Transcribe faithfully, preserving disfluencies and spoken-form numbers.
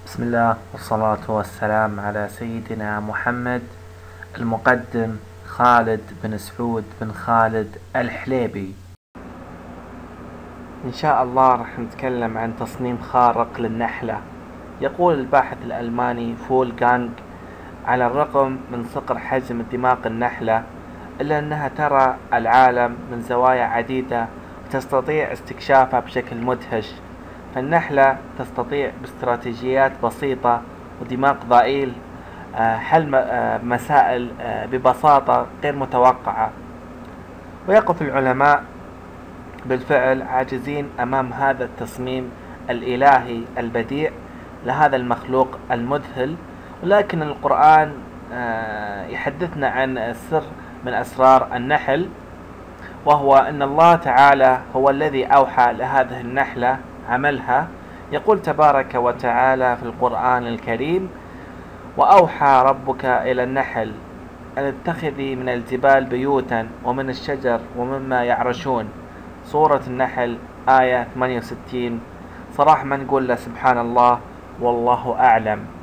بسم الله والصلاة والسلام على سيدنا محمد. المقدم خالد بن سعود بن خالد الحليبي. إن شاء الله راح نتكلم عن تصميم خارق للنحلة. يقول الباحث الألماني فولغانغ: على الرغم من صغر حجم دماغ النحلة إلا أنها ترى العالم من زوايا عديدة وتستطيع استكشافها بشكل مدهش. فالنحلة تستطيع باستراتيجيات بسيطة ودماغ ضئيل حل مسائل ببساطة غير متوقعة، ويقف العلماء بالفعل عاجزين أمام هذا التصميم الإلهي البديع لهذا المخلوق المذهل. ولكن القرآن يحدثنا عن سر من أسرار النحل، وهو أن الله تعالى هو الذي أوحى لهذه النحلة عملها. يقول تبارك وتعالى في القرآن الكريم: وأوحى ربك إلى النحل أن اتخذي من الجبال بيوتا ومن الشجر ومما يعرشون. سورة النحل آية ثمانية وستين. صراحة ما نقول له سبحان الله والله أعلم.